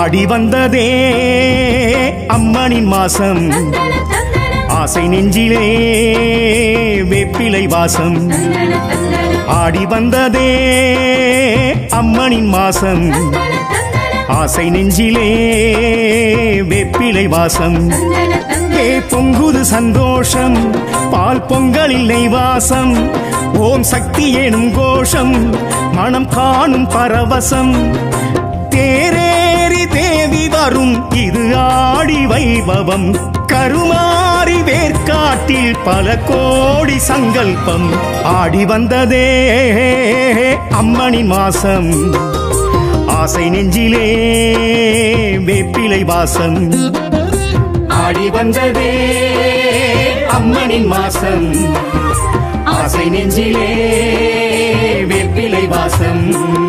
ஆடி வந்ததே அம்மனின் மாசம் ஆசை நெஞ்சிலே வேப்பிலை வாசம் ஆடி வந்ததே அம்மனின் மாசம் ஆசை நெஞ்சிலே வேப்பிலை வாசம் பொங்குது சந்தோஷம் பால் பொங்கலில் நெய் வாசம் ஓம் சக்தி எனும் கோஷம் மனம் காணும் பரவசம் தேரேறி தேவி வரும் இது ஆடி வைபவம் கருமாறி வேர்க்காட்டில் பல கோடி சங்கல்பம் ஆடி வந்ததே அம்மனின் மாசம் ஆசை நெஞ்சிலே வேப்பிலை வாசம் ஆடி வந்ததே அம்மனின் மாசம் ஆசை நெஞ்சிலே வேப்பிலை வாசம்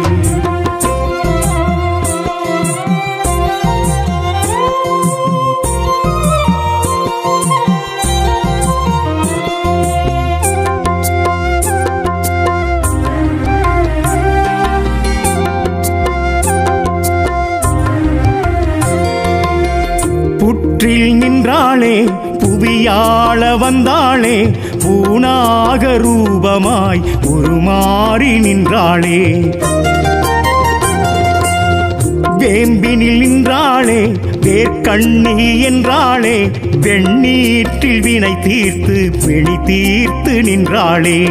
புற்றில் நின்றாளே புவியாள வந்தாளே பூனாக ரூபமாய் உருமாறி நின்றாளே வேம்பினில் நின்றாளே வேர்க்கண்ணி என்றாளே வெண்ணீற்றில் வினை தீர்த்து பிணி தீர்த்து நின்றாளே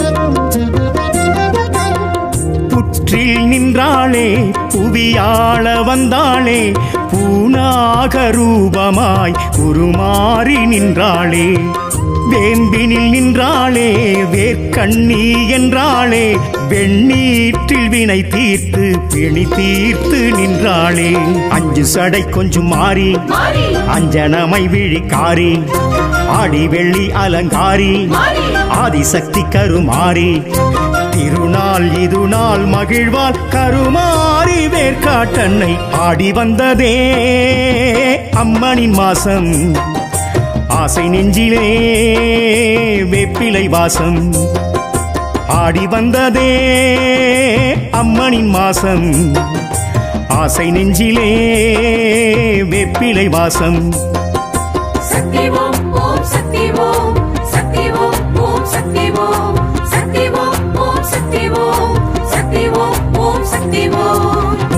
புற்றில் நின்றாளே புவியாள வந்தாளே பூனாக ரூபமாய் உருமாறி நின்றாளே வேம்பினில் நின்றாளே வேர்க்கண்ணி என்றாளே வெண்ணீற்றில் வினை தீர்த்து பிணி தீர்த்து நின்றாளே அஞ்சு சடை கொஞ்சம் மாறி அஞ்சனமை விழிக்காரி ஆடி வெள்ளி அலங்காரி ஆதிசக்தி கருமாறி திருநாள் இது நாள் மகிழ்வால் கருமாறி வேர்க்காட்டன்னை ஆடி வந்ததே அம்மனின் மாசம் ஆசை நெஞ்சிலே வேப்பிலை வாசம் ஆடி வந்ததே அம்மனின் மாசம் ஆசை நெஞ்சிலே வேப்பிலை வாசம் சக்தி ஓம் ஓம் சக்தி ஓம் சக்தி ஓம் ஓம் சக்தி ஓம் சக்தி ஓம் ஓம் சக்தி ஓம் சக்தி ஓம் ஓம் சக்தி ஓம்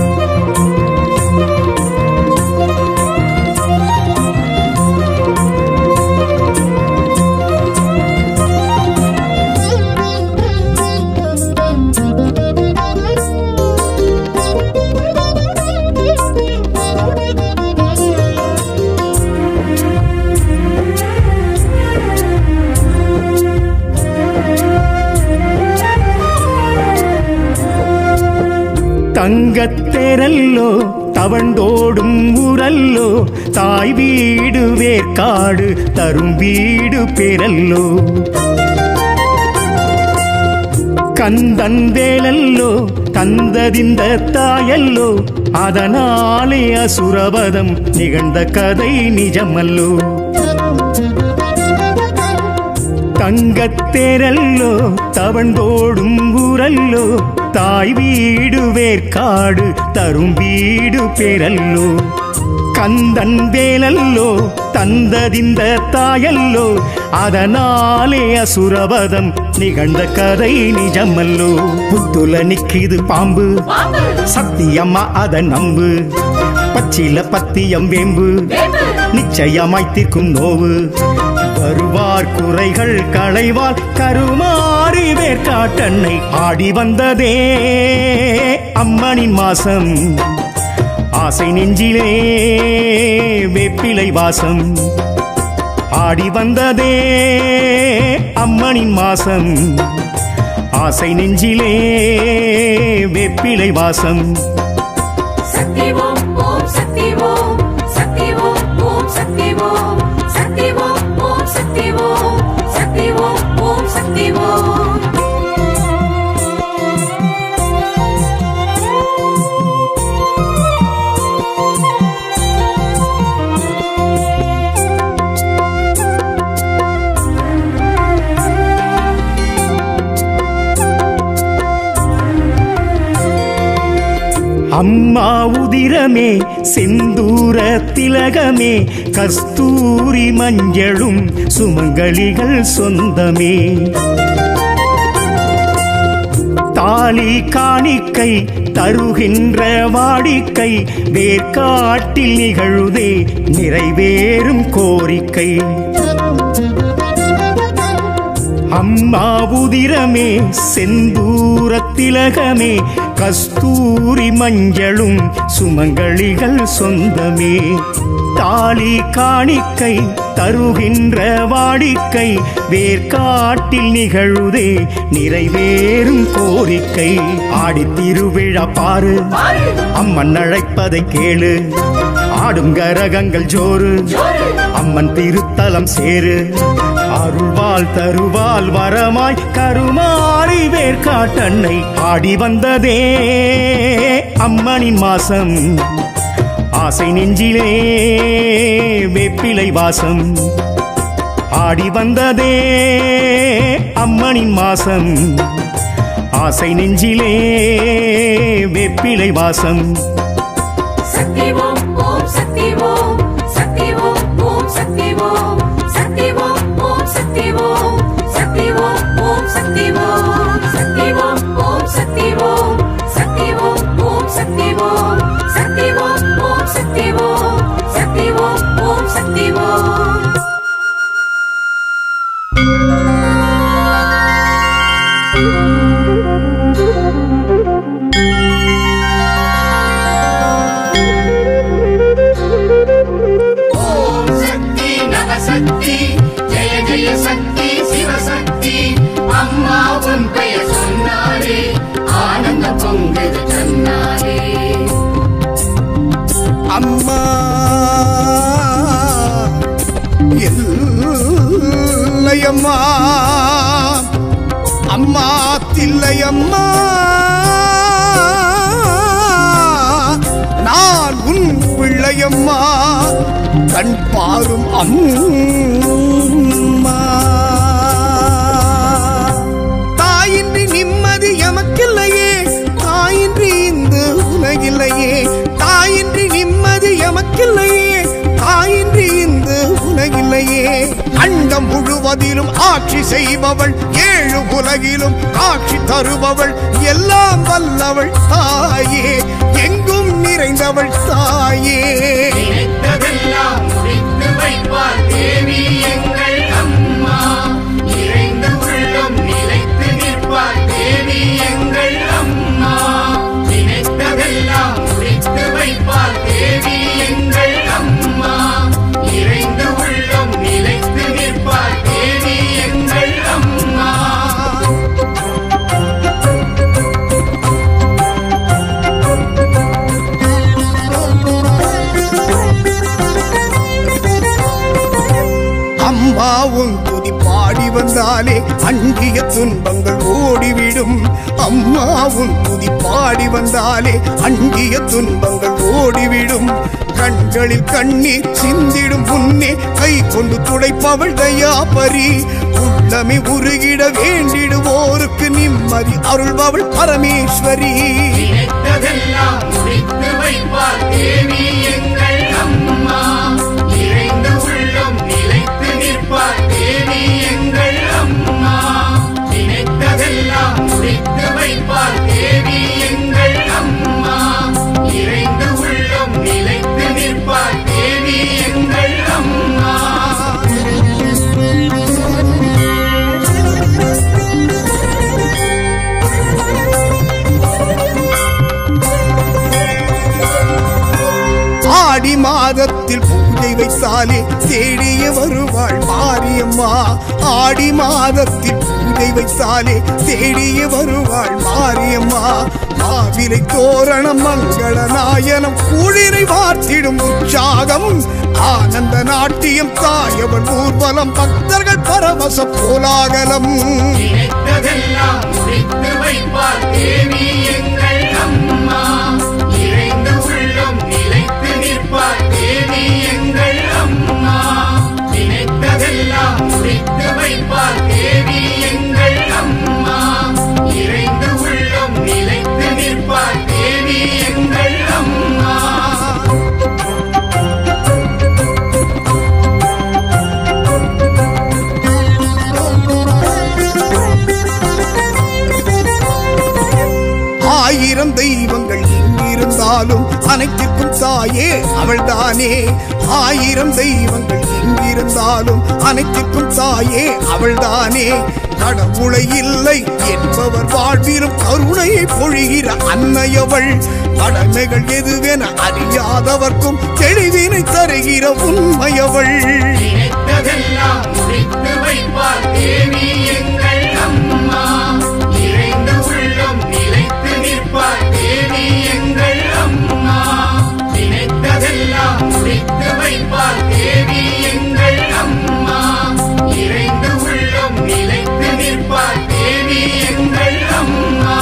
தங்கத்தேரல்லோ தவண்டோடும் ஊரல்லோ தாய் வீடு வேர்க்காடு தரும் வீடு பேரல்லோ கந்தன் வேலல்லோ தந்ததிந்த தாயல்லோ அதனாலே அசுரவதம் நிகழ்ந்த கதை நிஜமல்லோ தங்கத்தேரல்லோ தவண்டோடும் ஊரல்லோ தாய் வீடு வேர்க்காடு தரும் வீடு பேரல்லோ கந்தன் வேலல்லோ தந்ததிந்த தாயல்லோ அதனாலே அசுரவதம் நிகழ்ந்த கதை நிஜமல்லோ புத்துல நிக்கிது பாம்பு சத்தியம்மா அத நம்பு பச்சில பத்தியம் வேம்பு நிச்சயமாய் தீர்க்கும் நோவு வருவார் குறைகள் களைவால் கருமாறி வேர்க்காட்டன்னை ஆடி வந்ததே அம்மனின் மாசம் ஆசை நெஞ்சிலே வேப்பிலை வாசம் ஆடி வந்ததே அம்மனின் மாசம் ஆசை நெஞ்சிலே வேப்பிலை வாசம் சக்தி ஓம் ஓம் சக்தி ஓம் சக்தி ஓம் ஓம் சக்தி ஓம் சக்தி ஓம் ஓம் சக்தி ஓம் சக்தி ஓம் ஓம் சக்தி ஓம் அம்மா உதிரமே செந்தூர திலகமே கஸ்தூரி மஞ்சளும் சுமங்கலிகள் சொந்தமே. தாலி காணிக்கை தருகின்ற வாடிக்கை வேர்க்காட்டில் நிகழுதே நிறைவேறும் கோரிக்கை. அம்மா உதிரமே செந்தூர திலகமே கஸ்தூரி மஞ்சளும் சுமங்கலிகள் சொந்தமே. தாலி காணிக்கை தருகின்ற வாடிக்கை வேர்க்காட்டில் நிகழுதே நிறைவேறும் கோரிக்கை. ஆடி திருவிழா பாரு அம்மன் அழைப்பதை கேளு. ஆடும் கரகங்கள் ஜோறு அம்மன் திருத்தலம் சேரு. அருள்வாள் தருவாள் வரமாய் கருமாறி வேர்க்காட்டன்னை. ஆடி வந்ததே அம்மனின் மாசம் ஆசை நெஞ்சிலே வேப்பிலை வாசம். ஆடி வந்ததே அம்மனின் மாசம் ஆசை நெஞ்சிலே வேப்பிலை வாசம். சக்தி ஓம் ஓம் சக்தி ஓம் சக்தி ஓம் ஓம் சக்தி ஓம் சக்தி ஓம் ஓம் சக்தி ஓம் சக்தி ஓம் ஓம் சக்தி ஓம் சக்தி ஓம் ஓம் சக்தி ஓம் சக்தி ஓம் ஓம் சக்தி ஓம் சக்தி ஓம் ஓம் சக்தி ஓம் சக்தி ஓம் ஓம் சக்தி ஓம். சக்தி ஜெய ஜெய சக்தி சிவசக்தி அம்மா உன் பெயர் சொன்னாரே ஆனந்த பொங்குது தன்னாரே. அம்மா இல்லையம்மா அம்மா தில்லையம்மா நான் உன் பிள்ளையம்மா கண் பாரும் அம்மா. தாயின்றி நிம்மதி எமக்கில்லையே தாயின்றி இந்த உலகில்லையே. தாயின்றி நிம்மதி எமக்கில்லையே தாயின்றி இந்த உலகில்லையே. அண்டம் முழுவதிலும் ஆட்சி செய்பவள் ஏழு உலகிலும் காட்சி தருபவள் எல்லாம் வல்லவள் தாயே எங்கும் நிறைந்தவள் தாயே. நினைத்ததெல்லாம் முடித்து வைப்பார் தேவி எங்கள் அம்மா. நிறைந்த உள்ளம் நிலைத்து நிற்பார் தேவி எங்கள் அம்மா. நினைத்ததெல்லாம் முடித்து வைப்பார் தேவி எங்கள் அம்மா. நிறைந்த உள்ளம் நிலைத்து நிற்பார் தேவி எங்கள் அம்மா. அம்மாவும் துதி பாடி வந்தாலே அண்டிய துன்பங்கள் ஓடிவிடும். அம்மாவும் துதி பாடி வந்தாலே அண்டிய துன்பங்கள் ஓடிவிடும். கண்களில் கண்ணீர் சிந்திடும் முன்னே கை கொண்டு துடைப்பவள் தயாபரி. உள்ளமே உருகிட வேண்டிடுவோருக்கு நிம்மதி அருள்பவள் பரமேஸ்வரி. நினைத்ததெல்லாம் முடித்து வைப்பார் தேவி எங்கள் அம்மா. நிறைந்த உள்ளம் நிலைத்து நிற்பார் தேவி எங்கள் அம்மா. நினைத்ததெல்லாம் முடித்து வைப்பார் தேவி எங்கள் அம்மா. நிறைந்த உள்ளம் நிலைத்து நிற்பார் தேவி எங்கள் அம்மா. ஆடி மாதத்தில் பூஜை வைத்தாலே தேடிய வருவாள் மாரியம்மா. ஆடி மாதத்தில் பூஜை வைத்தாலே தேடிய வருவாள் மாரியம்மா. மாவிலை தோரணம் மங்கள நாயனம் குளிரை வார்த்திடும் உற்சாகம் ஆனந்த நாட்டியம் தாயவன் ஊர்வலம் பக்தர்கள் பரவச கோலாகலம். நினைத்ததெல்லாம் முடித்து வைப்பார் தேவி எங்கள் அம்மா. நிறைந்த உள்ளம் நிலைத்து நிற்பார் தேவி எங்கள் அம்மா. நினைத்ததெல்லாம் முடித்து வைப்பார் தேவி எங்கள் அம்மா. நிறைந்த உள்ளம் நிலைத்து நிற்பார் தேவி எங்கள் ஆயிரம் தெய்வங்கள் இங்கிருந்தாலும் அனைத்திற்கும் தாயே அவள்தானே. ஆயிரம் தெய்வங்கள் இங்கிருந்தாலும் அனைத்திற்கும் தாயே அவள்தானே. கடவுளை இல்லை என்பவர் வாழ்விலும் கருணையை பொழிகிற அன்னையவள். கடமைகள் எதுவென அறியாதவர்க்கும் தெளிவினை தருகிற உண்மையவள். நினைத்ததெல்லாம் முடித்து வைப்பார் தேவி எங்கள் அம்மா. நிறைந்த உள்ளம் நிலைத்து நிற்பார் தேவி எங்கள் அம்மா. நினைத்ததெல்லாம் முடித்து வைப்பார் தேவி எங்கள் அம்மா. நிறைந்த உள்ளம் நிலைத்து நிற்பார் தேவி எங்கள் அம்மா.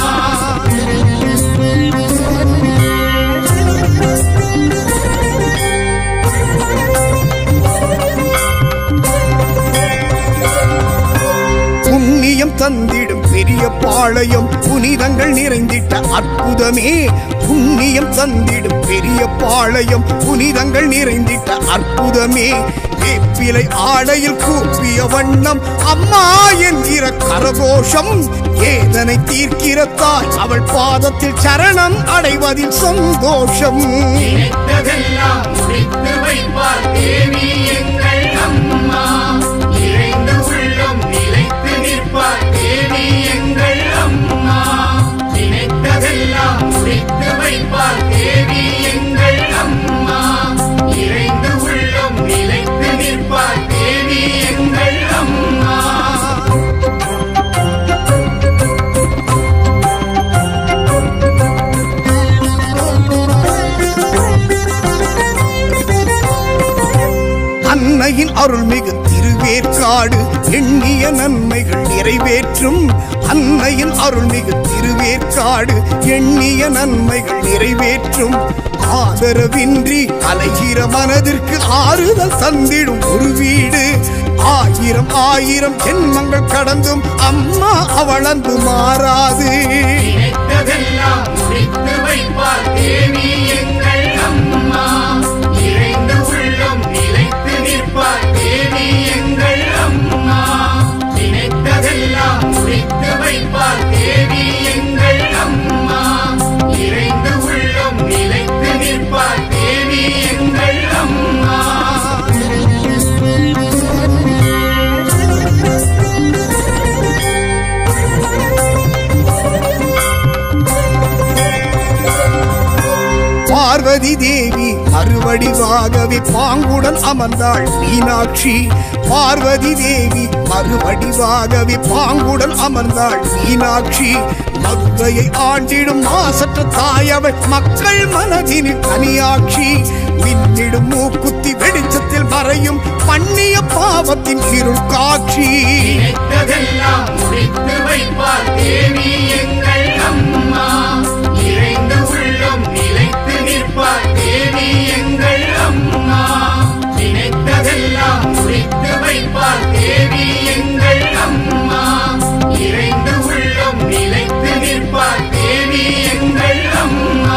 புண்ணியம் தந்திடும் பெரிய பாளையம் புனிதங்கள் நிறைந்திட்ட அற்புதமே. புண்ணியம் தந்திடும் பெரிய பாளையம் புனிதங்கள் நிறைந்திட்ட அற்புதமே. வேப்பிலை ஆடையில் கூப்பிய வண்ணம் அம்மா என்கிற கரகோஷம். ஏதனை தீர்க்கிற தாய் அவள் பாதத்தில் சரணம் அடைவதில் சந்தோஷம். நினைத்ததெல்லாம் முடித்து வைப்பார் தேவி எங்கள் அம்மா. நிறைந்த உள்ளம் நிலைத்து நிற்பார் தேவி எங்கள் அம்மா. நினைத்ததெல்லாம் முடித்து வைப்பார் தேவி எங்கள் அம்மா. நிறைந்த உள்ளம் நிலைத்து நிற்பார் தேவி எங்கள் அம்மா. அன்னையின் அருள்மிகு திருவேற்காடு எண்ணிய நன்மைகள் நிறைவேற்றும். அன்னையின் அருள்மிகு திருவேற்காடு எண்ணிய நன்மைகள் நிறைவேற்றும். ஆதரவின்றி அலைகிற மனதிற்கு ஆறுதல் தந்திடும் ஒரு வீடு. ஆயிரம் ஆயிரம் ஜென்மங்கள் கடந்தும் அம்மா அவளந்து மாறாது. நினைத்ததெல்லாம் முடித்து வைப்பார் தேவி எங்கள் அம்மா. நிறைந்த உள்ளம் நிலைத்து நிற்பார் தேவி எங்கள் அம்மா. நினைத்ததெல்லாம் முடித்து வைப்பார் தேவி எங்கள் அம்மா. நிறைந்த உள்ளம் நிலைத்து நிற்பார் தேவி எங்கள் அம்மா. பார்வதி தேவி மறுவடிவாகவே பாங்குடன் அமர்ந்தாள் மீனாட்சி. பார்வதி தேவி மறுவடிவாகவே பாங்குடன் அமர்ந்தாள் மீனாட்சி. மதுரையை ஆண்டிடும் மாசற்ற தாயவள் மக்கள் மனதினில் தனியாட்சி. மின்னிடும் மூக்குத்தி வெளிச்சத்தில் மறையும் பண்ணிய பாவத்தின் இருள் காட்சி. நினைத்ததெல்லாம் முடித்து வைப்பார் தேவி எங்கள் அம்மா. நிறைந்த உள்ளம் நிலைத்து நிற்பார் தேவி எங்கள் அம்மா. நினைத்ததெல்லாம் முடித்து வைப்பார் தேவி எங்கள் அம்மா. நிறைந்த உள்ளம் நிலைத்து நிற்பார் தேவி எங்கள் அம்மா.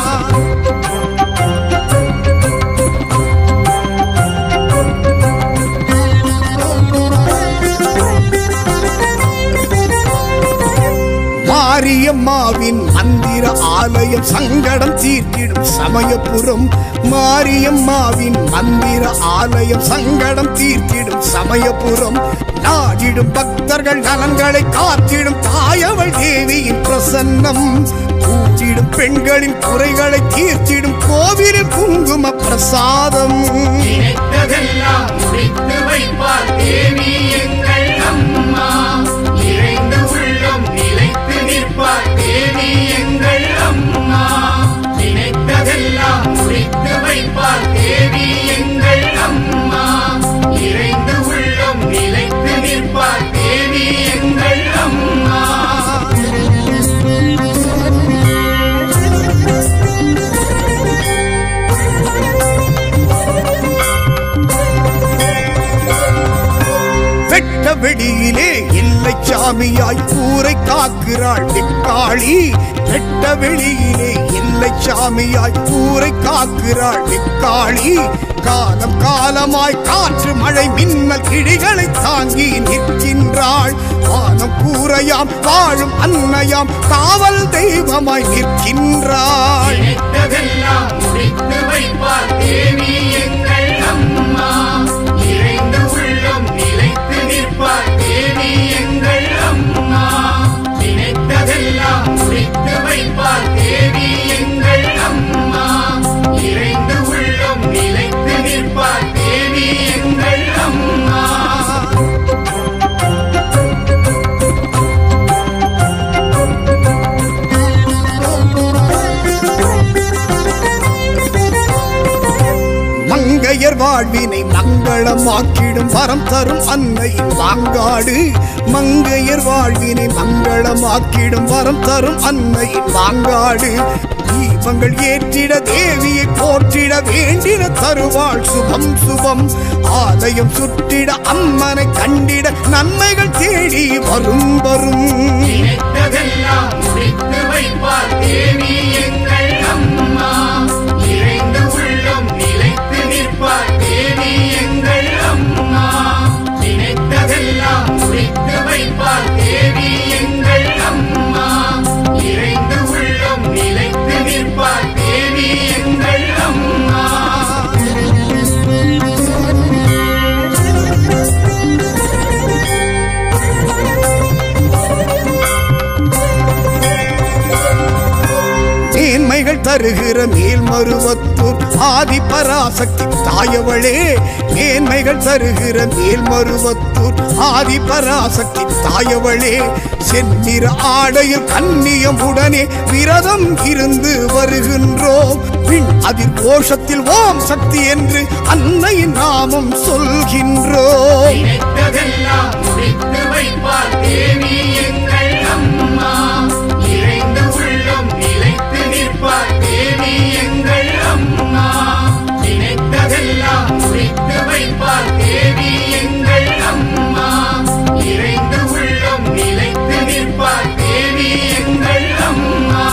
மாரியம்மாவின் மந்திர ஆலயம் சங்கடம் தீர்த்திடும் சமயபுரம். மாரியம்மாவின் மந்திர ஆலயம் சங்கடம் தீர்த்திடும் சமயபுரம். நாடிடும் பக்தர்கள் நலன்களை காத்திடும் தாயவள் தேவியின் பிரசன்னம். கூட்டிடும் பெண்களின் குறைகளை தீர்த்திடும் கோவிலில் குங்கும பிரசாதம். நினைத்ததெல்லாம் முடித்து வைப்பார் தேவி எங்கள் அம்மா. நிறைந்த உள்ளம் நிலைத்து நிற்பார் தேவி எங்கள் அம்மா. நினைத்ததெல்லாம் முடித்து வைப்பார் தேவி எங்கள் அம்மா. நிறைந்த உள்ளம் நிலைத்து நிற்பார் தேவி எங்கள் அம்மா. வெட்ட வெளியிலே இல்லை சாமியாய் ஊரை காக்கிறாள் வெக்காளி. வெட்ட வெளியிலே இல்லை சாமியாய் ஊரை காக்கிறாள் வெக்காளி. காலம் காலமாய் காற்று மழை மின்னல் கிழிகளை தாங்கி நிற்கின்றாள். வானம் கூரையாம் வாழும் அன்னையாம் காவல் தெய்வம் தெய்வமாய் நிற்கின்றாள். நினைத்ததெல்லாம் முடித்து வைப்பார் தேவி எங்கள் அம்மா. நிறைந்து உள்ளம் நிலைத்து நிற்பார் தேவி எங்கள் அம்மா. நினைத்ததெல்லாம் முடித்து வைப்பார் தேவி எங்கள் அம்மா. நிறைந்து உள்ளம் நிலைத்து நிற்பார் தேவி எங்கள் அம்மா. மங்கையர் வாழ்வினை மங்களமாக்கிடும் வரம் தரும் அன்னையின் வாங்காடு. மங்கையர் வாழ்வினை மங்களமாக்கிடும் வரம் தரும் அன்னையின் வாங்காடு. தீபங்கள் ஏற்றிட தேவியை போற்றிட வேண்டிட தருவாள் சுபம் சுபம். ஆலயம் சுற்றிட அம்மனை கண்டிட நன்மைகள் தேடி வரும் வரும். நினைத்ததெல்லாம் முடித்து வைப்பார் தேவி எங்கள் அம்மா. நிறைந்து உள்ளம் நிலைத்து நிற்பார் தேவி எங்கள் அம்மா. நினைத்ததெல்லாம் முடித்து வைப்பார் தேவி எங்கள் அம்மா. நிறைந்து உள்ளம் நிலைத்து நிற்பார் தேவி எங்கள் அம்மா. மேன்மைகள் தருகிற மேல்மருவத்தூர் ஆதி பராசக்தி தாயவளே. மேன்மைகள் தருகிற மேல்மருவத்தூர் ஆதி பராசக்தி தாயவளே. செந்நிற ஆடையில் கண்ணியமுடனே விரதம் இருந்து வருகின்றோம். பின் அதில் கோஷத்தில் ஓம் சக்தி என்று அன்னையின் நாமம் சொல்கின்றோம். நினைத்ததெல்லாம் முடித்து வைப்பார் தேவி எங்கள் அம்மா. நிறைந்து உள்ளம் நிலைத்து நிற்பார் தேவி எங்கள் அம்மா. நினைத்ததெல்லாம் முடித்து வைப்பார் தேவி எங்கள் அம்மா. நிறைந்து உள்ளம் நிலைத்து நிற்பார் தேவி எங்கள் அம்மா.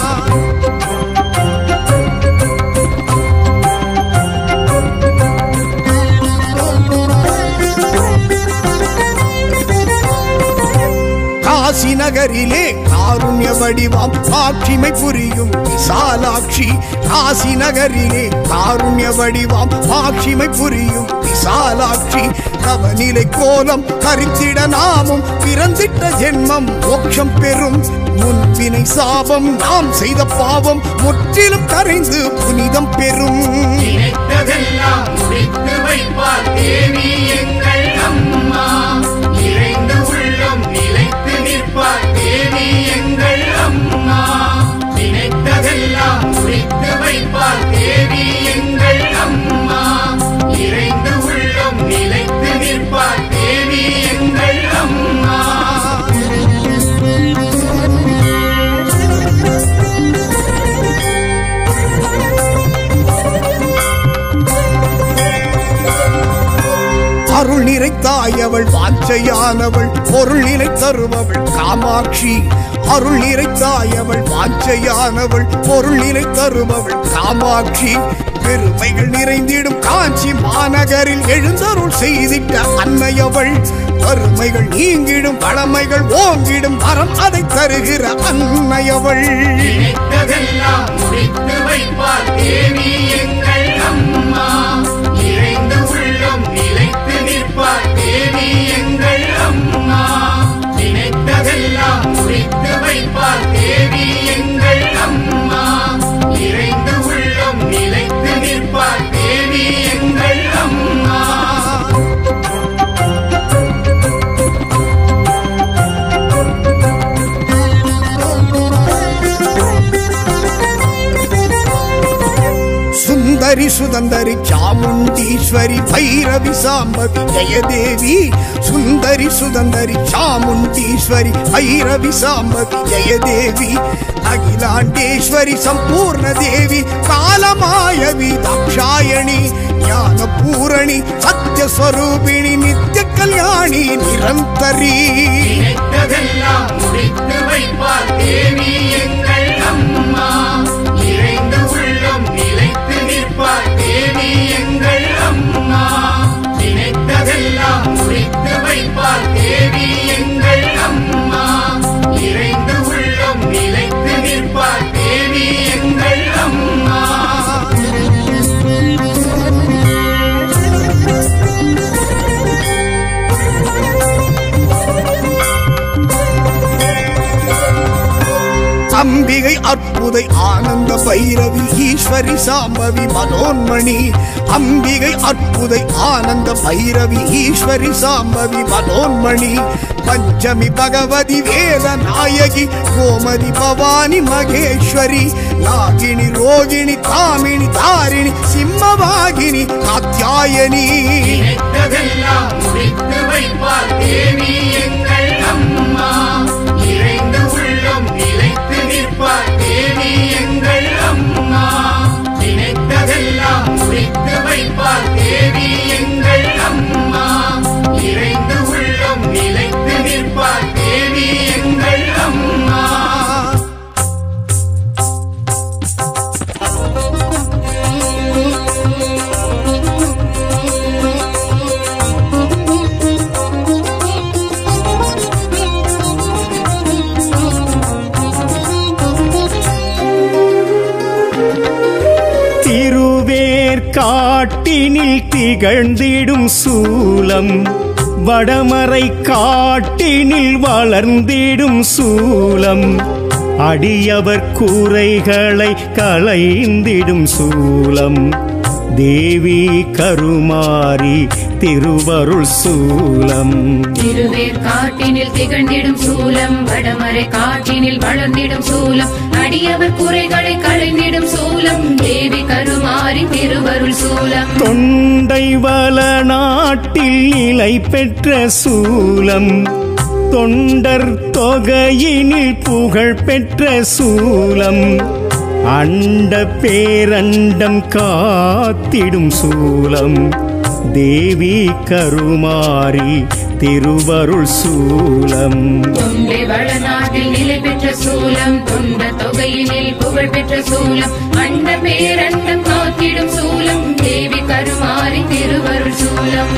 காசி நகரிலே காருண்ய வடிவாம் மாட்சிமை புரியும் விசாலாட்சி. காசி நகரிலே காருண்ய வடிவாம் மாட்சிமை புரியும் விசாலாட்சி. நவநிலை கோலம் கரித்திட நாமும் பிறந்திட்ட ஜென்மம் மோட்சம் பெறும். முன்பினை சாபம் நாம் செய்த பாவம் முற்றிலும் கரைந்து புனிதம் பெறும். நினைத்ததெல்லாம் முடித்து வைப்பார் தேவி எங்கள் அம்மா. நிறைந்து உள்ளம் நிலைத்து நிற்பார் தேவி எங்கள் அம்மா. நினைத்ததெல்லாம் முடித்து வைப்பார் தேவி எங்கள் அம்மா. நிறைந்து உள்ளம் நிலைத்து நிற்பார் தேவி எங்கள் அம்மா. அருள் நிறைத்தாயவள் வாஞ்சையானவள் பொருள் நிலை தருபவள் காமாட்சி. அருள் நிறைத்தாயவள் வாஞ்சையானவள் பொருள் நிலை தருபவள் காமாட்சி. பெருமைகள் நிறைந்திடும் காஞ்சி மாநகரில் எழுந்தருள் செய்திட்ட அன்னையவள். வறுமைகள் நீங்கிடும் வளமைகள் ஓங்கிடும் வரம் அதை தருகிற அன்னையவள். நினைத்ததெல்லாம் முடித்து வைப்பார் தேவி எங்கள் அம்மா. நிறைந்து உள்ளம் நிலைத்து நிற்பார் தேவி எங்கள் அம்மா. நினைத்ததெல்லாம் முடித்து வைப்பார் தேவி எங்கள் அம்மா. நிறைந்து உள்ளம் நிலைத்து நிற்பார் தேவி எங்கள் அம்மா. சுந்தரி சுதந்தரி சாமுண்டீஸ்வரி பைரவி சாம்பவி ஜெயதேவி. சுந்தரி சுதந்தரி சாமுண்டீஸ்வரி பைரவி சாம்பவி ஜெயதேவி. அகிலாண்டேஸ்வரி சம்பூர்ண தேவி காலமாயவி தாக்ஷாயணி. ஞான பூரணி சத்யஸ்வரூபிணி நித்ய கல்யாணி நிரந்தரி. நினைத்ததெல்லாம் முடித்து வைப்பார் தேவி எங்கள் அம்மா. நிறைந்து உள்ளம் நிலைத்து நிற்பார் தேவி எங்கள் அம்மா. நினைத்ததெல்லாம் முடித்து வைப்பார் தேவி எங்கள் அம்மா. நிறைந்து உள்ளம் நிலைத்து நிற்பார் அற்புதை ஆனந்த பைரவி ஈஸ்வரி சாம்பவி மனோன்மணி அம்பிகை அற்புதை ஆனந்த பைரவி ஈஸ்வரி சாம்பவி மனோன்மணி பஞ்சமி பகவதி வேத நாயகி கோமதி பவானி மகேஸ்வரி நாகினி ரோகிணி தாமினி தாரிணி சிம்மவாகினி காத்யாயனி நினைத்ததெல்லாம் முடித்து வைப்பார் தேவி எங்கள் அம்மா இறைந்து உள்ளம் நிலைத்து நிற்பார் தேவி எங்கள் அம்மா நினைத்ததெல்லாம் முடித்து வைப்பார் தேவி எங்கள் அம்மா இறைந்து உள்ளம் நிலைத்து நிற்பார் தேவி எங்கள் அம்மா காட்டினில் திகழ்ந்திடும் சூலம் வடமறை காட்டினில் வளர்ந்திடும் சூலம் அடியவர் கூரைகளை களைந்திடும் சூலம் தேவி கருமாரி திருவருள் சூலம் திருவேர் காட்டினில் திகழ்ந்திடும் சூலம் வடமறை காட்டினில் வளர்ந்திடும் சூலம் அடியவர் குறைகளை களைந்திடும் சூலம் தேவி கருமாரி திருவருள் சூலம் தொண்டை வள நாட்டில் நிலை பெற்ற சூலம் தொண்டர் தொகையினில் புகழ் பெற்ற சூலம் அண்ட பேரண்டம் காத்திடும் சூலம் தேவி கருமாரி திருவருள் சூலம் தொண்டை வளநாட்டில் நிலை பெற்ற சூலம் தொண்ட தொகையினில் புகழ் பெற்ற சூலம் அண்ட பேரண்டம் காத்திடும் சூலம் தேவி கருமாரி திருவருள் சூலம்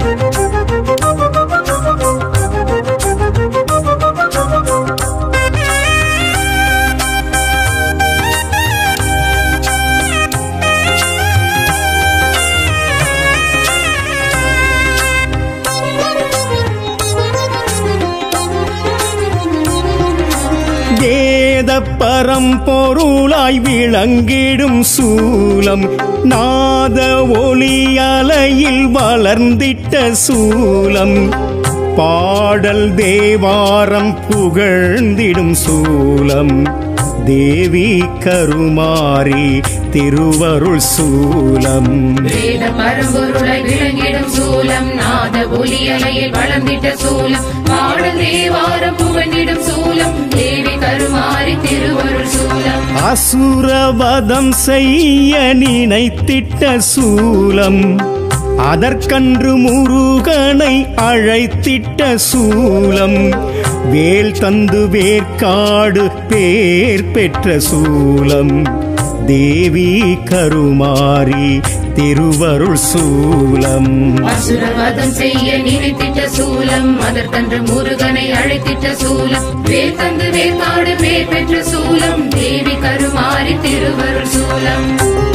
பரம்பொருளாய் விளங்கிடும் சூலம் நாத ஒளி அலையில் வளர்ந்திட்ட சூலம் பாடல் தேவாரம் புகழ்ந்திடும் சூலம் தேவி கருமாரி திருவருள் சூலம் வேத பரம்பொருளாய் விளங்கிடும் சூலம் நாத ஒலி அலையில் வளர்ந்திட்ட சூலம் பாடல் தேவாரம் புகழ்ந்திடும் சூலம் தேவி கருமாரி திருவருள் சூலம் அசுரவதம் செய்ய நினைத்திட்ட சூலம் அதற்கன்று முருகனை அழைத்திட்ட சூலம் வேல் தந்து வேர்க்காடு பேர் பெற்ற சூலம் தேவி கருமாரி திருவருள் சூலம் அசுரவதம் செய்ய நினைத்திட்ட சூலம் அதற்கன்று முருகனை அழைத்திட்ட சூலம் வேல் தந்து வேர்க்காடு பேர் பெற்ற சூலம் தேவி கருமாரி திருவருள் சூலம்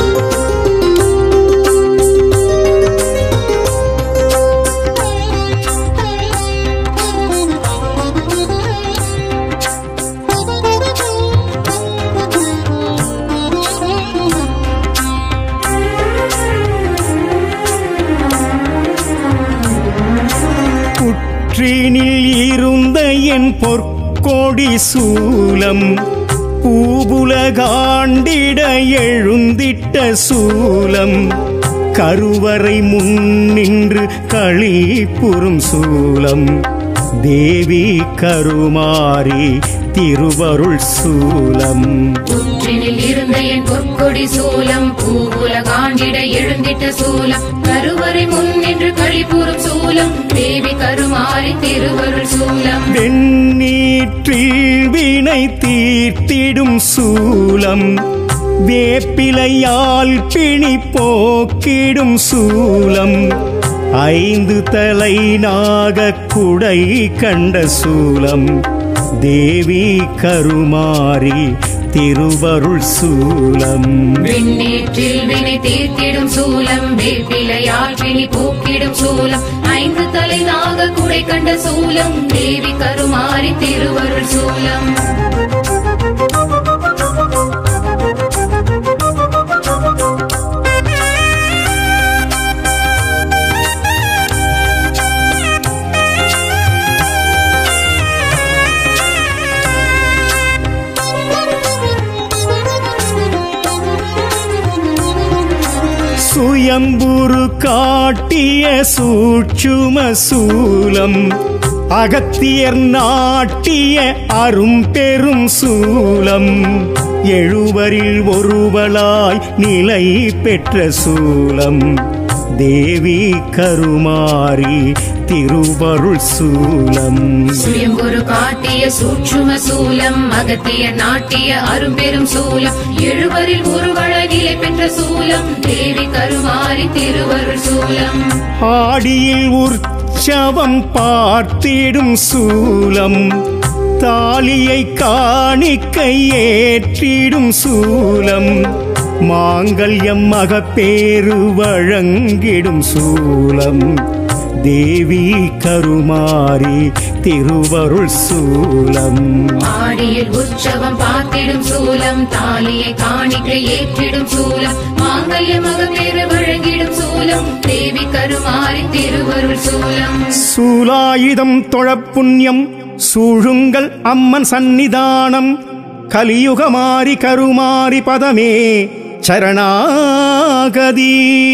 இருந்த என் பொற்கொடி சூலம் பூபுலகாண்டிட எழுந்திட்ட சூலம் கருவறை முன்னின்று களிப்புறும் சூலம் தேவி கருமாரி திருவருள் சூலம் புற்றினில் இருந்த என் பொற்கொடி சூலம் பூவுலகாண்டிட எழுந்திட்ட சூலம் கருவறை முன்னின்று களிப்புறும் சூலம் தேவி கருமாரி திருவருள் சூலம் வெண்ணீற்றில் வினை தீர்த்திடும் சூலம் வேப்பிலையால் பிணி போக்கிடும் சூலம் ஐந்து தலை நாகக் குடை கண்ட சூலம் தேவி கருமாரி திருவருள் சூலம் விண்ணேற்றில் வினை தீர்த்திடும் சூலம் வேப்பிலையால் பிணி போக்கிடும் சூலம் ஐந்து தலை நாக குடை கண்ட சூலம் தேவி கருமாரி திருவருள் சூலம் சுயம்புரு காட்டிய சூட்சும சூலம் அகத்தியர் நாட்டிய அரும்பெரும் சூலம் எழுவரில் ஒருவளாய் நிலை பெற்ற சூலம் தேவி கருமாரி திருவருள் சூலம் சுயம்புரு காட்டிய சூட்சும சூலம் அகத்திய நாட்டிய அரும்பெரும் சூலம் எழுவரில் ஒருவள நிலை பெற்ற சூலம் தேவி கருமாரி திருவருள் சூலம் ஆடியில் உற்சவம் பார்த்திடும் சூலம் தாலியை காணிக்கை ஏற்றிடும் சூலம் மாங்கல்யம் மகப்பேறு வழங்கிடும் சூலம் தேவி கருமாரி திருவருள் சூலம் ஆடியில் உற்சவம் பார்த்திடும் சூலம் தாலியை காணிக்கை ஏற்றிடும் சூலம் மாங்கல்ய மகப்பேறு வழங்கிடும் சூலம் தேவி கருமாரி திருவருள் சூலம் சூலாயுதம் தொழப்புண்ணியம் சூழுங்கள் அம்மன் சந்நிதானம் கலியுகமாரி கருமாரி பதமே சரணாகதி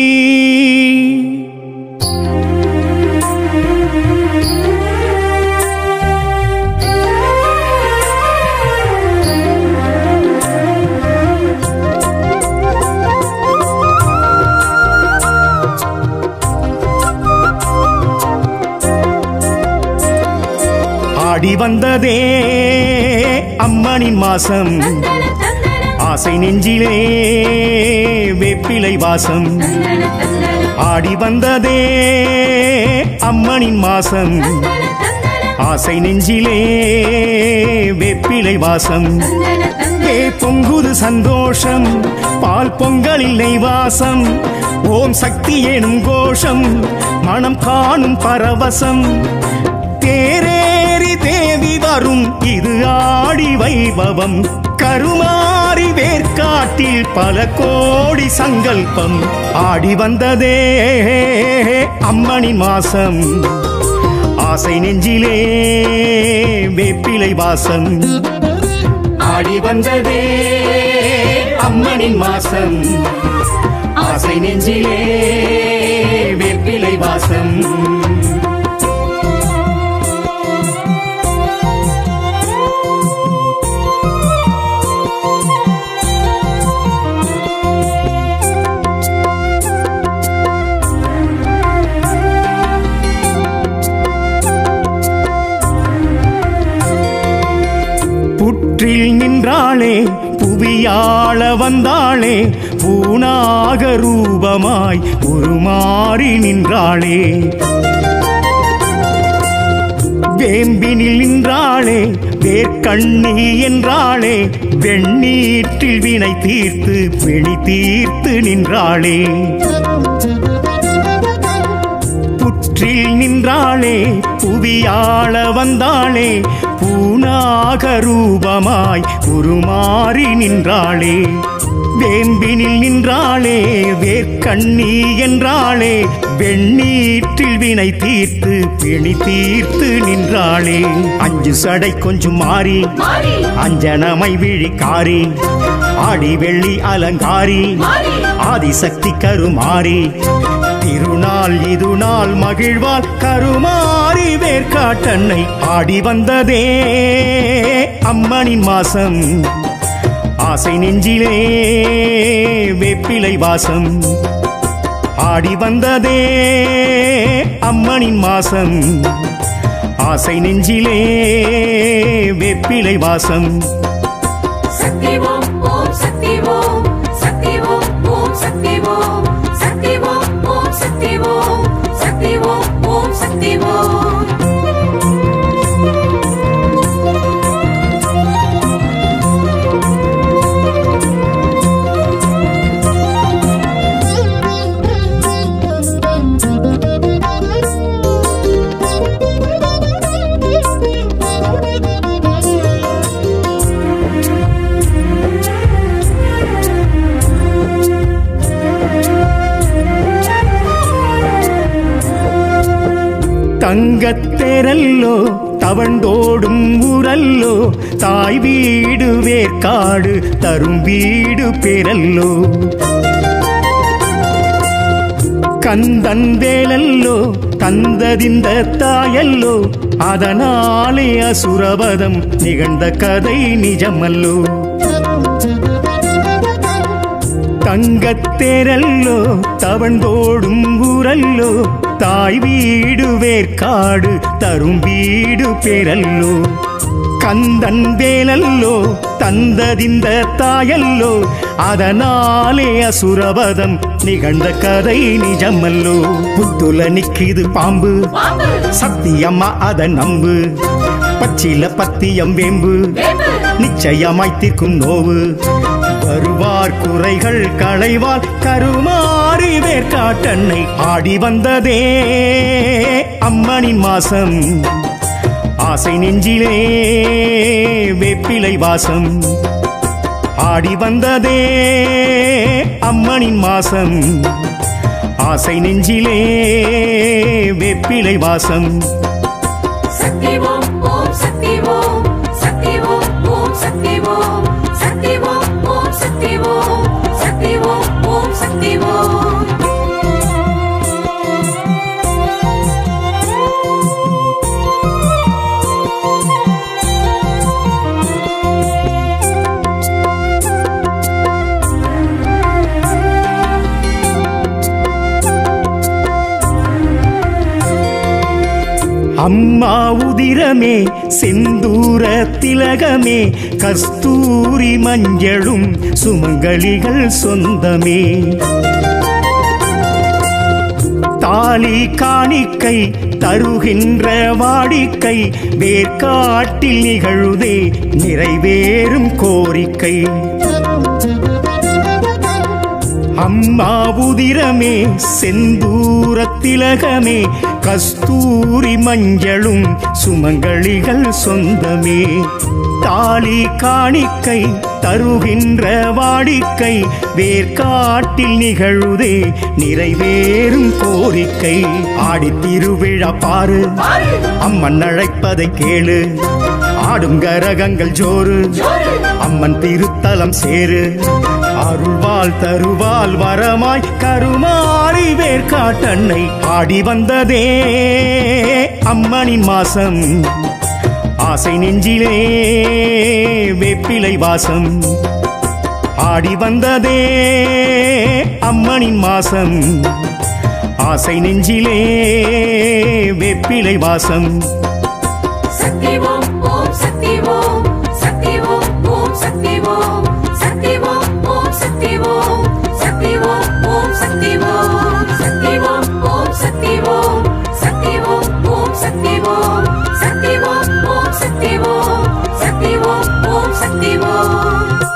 ஆடி வந்ததே அம்மனின் மாசம் ஆசை நெஞ்சிலே வேப்பிலை வாசம் ஆடி வந்ததே அம்மனின் மாசம் ஆசை நெஞ்சிலே வேப்பிலை வாசம் பொங்குது சந்தோஷம் பால் பொங்கலில் நெய் வாசம் ஓம் சக்தி எனும் கோஷம் மனம் காணும் பரவசம் தேரேறி தேவி வரும் இது ஆடி வைபவம் கருமாரி வேர்க்காட்டில் பல கோடி சங்கல்பம் ஆடி வந்ததே அம்மனின் மாசம் ஆசை நெஞ்சிலே வேப்பிலை வாசம் ஆடி வந்ததே அம்மனின் மாசம் ஆசை நெஞ்சிலே வேப்பிலை வாசம் புற்றில் நின்றாளே புவியாள வந்தாளே பூனாக ரூபமாய் உருமாறி நின்றாளே வேம்பினில் நின்றாளே வேர்க்கண்ணி என்றாளே வெண்ணீற்றில் வினை தீர்த்து பிணி தீர்த்து நின்றாளே புற்றில் நின்றாளே புவியாள வந்தாளே பூனாக ரூபமாய் உருமாறி நின்றாளே வேம்பினில் நின்றாளே வேர்க்கண்ணி என்றாளே வெண்ணீற்றில் வினை தீர்த்து பிணி தீர்த்து நின்றாளே அஞ்சு சடை கொஞ்சம் மாறி அஞ்சனமை விழிக்காரி ஆடி வெள்ளி அலங்காரி ஆதிசக்தி கருமாரி திருநாள் இது நாள் மகிழ்வாள் கருமாரி வேர்க்காட்டன்னை ஆடி வந்ததே அம்மனின் மாசம் ஆசை நெஞ்சிலே வேப்பிலை வாசம் ஆடி வந்ததே அம்மனின் மாசம் ஆசை நெஞ்சிலே வேப்பிலை வாசம் சக்தி ஓம் ஓம் சக்தி ஓம் சக்தி ஓம் ஓம் சக்தி ஓம் சக்தி ஓம் ஓம் சக்தி ஓம் சக்தி ஓம் ஓம் சக்தி ஓம் தங்கத்தேரல்லோ தவண்டோடும் ஊரல்லோ தாய் வீடு வேர்க்காடு தரும் வீடு பேரல்லோ கந்தன் வேலல்லோ தந்ததிந்த தாயல்லோ அதனாலே அசுரவதம் நிகழ்ந்த கதை நிஜமல்லோ தங்கத்தேரல்லோ தவழ்ந்தோடும் ஊரல்லோ தாய் வீடு வேர்க்காடு தரும் வீடு பேரல்லோ கந்தன் வேலல்லோ தந்ததிந்த தாயல்லோ அதனாலே அசுரவதம் நிகழ்ந்த கதை நிஜமல்லோ புத்துல நிக்கிது பாம்பு சத்தியம்மா அத நம்பு பச்சில பத்தியம் வேம்பு நிச்சயமாய் தீர்க்கும் நோவு வருவார் குறைகள் களைவால் கருமாறி வேர்க்காட்டன்னை ஆடி வந்ததே அம்மனின் மாசம் ஆசை நெஞ்சிலே வேப்பிலை வாசம் ஆடி வந்ததே அம்மனின் மாசம் ஆசை நெஞ்சிலே வேப்பிலை வாசம் சக்தி ஓம் ஓம் சக்தி ஓம் சக்தி ஓம் ஓம் சக்தி ஓம் சக்தி ஓம் ஓம் சக்தி ஓம் சக்தி ஓம் ஓம் சக்தி ஓம் அம்மா உதிரமே செந்தூர திலகமே கஸ்தூரி மஞ்சளும் சுமங்கலிகள் சொந்தமே தாலி காணிக்கை தருகின்ற வாடிக்கை வேர்க்காட்டில் நிகழுதே நிறைவேறும் கோரிக்கை அம்மா உதிரமே செந்தூர திலகமே கஸ்தூரி மஞ்சளும் சுமங்கலிகள் சொந்தமே தாலி காணிக்கை தருகின்ற வாடிக்கை வேர்க்காட்டில் நிகழுதே நிறைவேறும் கோரிக்கை ஆடி திருவிழா பாரு அம்மன் அழைப்பதை கேளு ஆடும் கரகங்கள் ஜோறு அம்மன் திருத்தலம் சேரு அருள்வாள் தருவாள் வரமாய் கருமாறி வேர்க்காட்டன்னை ஆடி வந்ததே அம்மனின் மாசம் ஆசை நெஞ்சிலே வேப்பிலை வாசம் ஆடி வந்ததே அம்மனின் மாசம் ஆசை நெஞ்சிலே வேப்பிலை வாசம் சக்தி ஓம் ஓம் சக்தி ஓம் சக்தி ஓம் ஓம் சக்தி ஓம் சக்தி ஓம் ஓம் சக்தி ஓம் சக்தி ஓம் ஓம் சக்தி ஓம் சக்தி ஓம் ஓம் சக்தி ஓம் சக்தி ஓம் ஓம் சக்தி ஓம் சக்தி ஓம் ஓம் சக்தி ஓம் சக்தி ஓம் ஓம் சக்தி ஓம்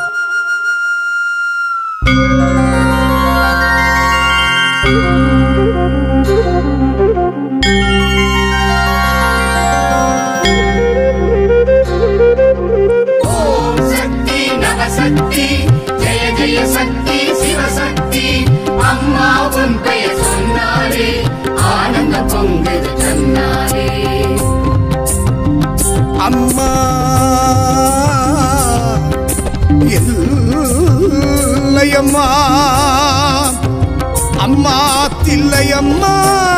சக்தி ஜெய ஜெய சக்தி சிவசக்தி அம்மா உன் பெயர் சொன்னாலே ஆனந்த பொங்குது கண்ணாலே அம்மா இல்லையம்மா அம்மா தில்லையம்மா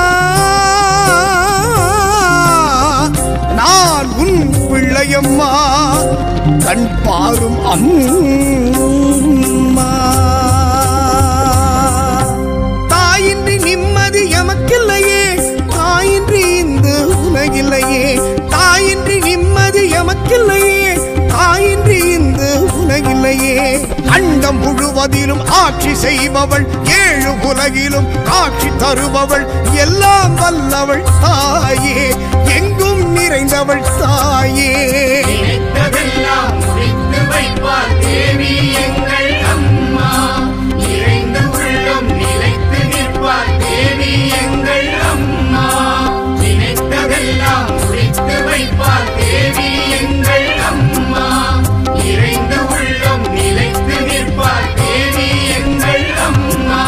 நான் உன் பிள்ளையம்மா கண் பாரும் அம்மா தாயின்றி நிம்மதி எமக்கில்லையே தாயின்றி இந்த உலகில்லையே தாயின்றி நிம்மதி எமக்கில்லையே தாயின்றி இந்த உலகில்லையே அண்டம் முழுவதிலும் ஆட்சி செய்பவள் ஏழு உலகிலும் காட்சி தருபவள் எல்லாம் வல்லவள் தாயே எங்கும் நிறைந்தவள் தாயே நினைத்ததெல்லாம் முடித்து வைப்பாள் தேவி எங்கள் அம்மா நிறைந்து உள்ளம் நிலைத்து நிற்பாள் தேவி எங்கள் அம்மா நினைத்ததெல்லாம் முடித்து வைப்பாள் தேவி எங்கள் அம்மா நிறைந்து உள்ளம் நிலைத்து நிற்பாள் தேவி எங்கள் அம்மா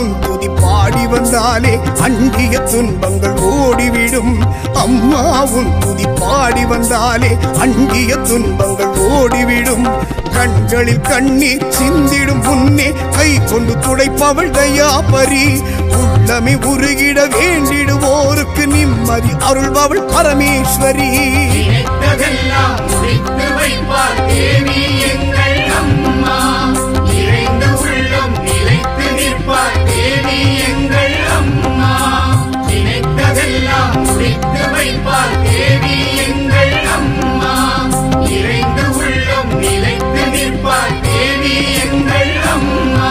உன் துதி பாடி வந்தாலே அண்டிய துன்பங்கள் ஓடிவிடும். அம்மா உன் துதி பாடி வந்தாலே அண்டிய துன்பங்கள் ஓடிவிடும். கண்களில் கண்ணீர் சிந்திடும் முன்னே கை கொண்டு துடைப்பவள் தயாபரி. உள்ளமே உருகிட வேண்டிடுவோருக்கு நிம்மதி அருள்பவள் பரமேஸ்வரி. நினைத்ததெல்லாம் முடித்து வைப்பார் தேவி எங்கள் அம்மா. இறைந்து உள்ளம் நிலைத்து நிற்பார் தேவி எங்கள் அம்மா. நினைத்ததெல்லாம் முடித்து வைப்பார் தேவி எங்கள் அம்மா. இறைந்து உள்ளம் நிலைத்து நிற்பார் தேவி எங்கள் அம்மா.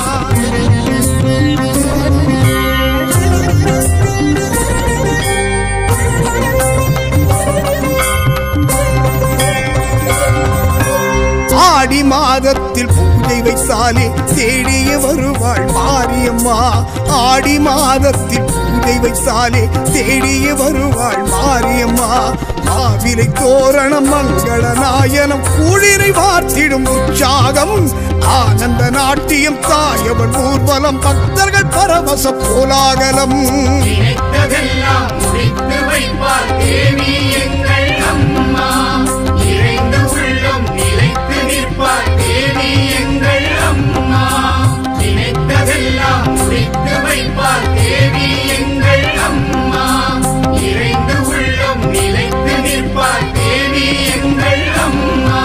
ஆடி மாதத்தில் பூஜை வைத்தாலே தேடிய வருவாள் மாரியம்மா. ஆடி மாதத்தில் பூஜை வைத்தாலே தேடிய வருவாள் மாரியம்மா. மாவிலை தோரணம் மங்கள நாயனம் குளிரை வார்த்திடும் உற்சாகம். ஆனந்த நாட்டியம் தாயவன் ஊர்வலம் பக்தர்கள் பரவச கோலாகலம். நினைத்ததெல்லாம் முடித்து வைப்பார் தேவி எங்கள் அம்மா. இறைந்து உள்ளம் நிலைத்து நிற்பார் தேவி எங்கள் அம்மா. நினைத்ததெல்லாம் முடித்து வைப்பார் தேவி எங்கள் அம்மா. இறைந்து உள்ளம் நிலைத்து நிற்பார் தேவி எங்கள் அம்மா.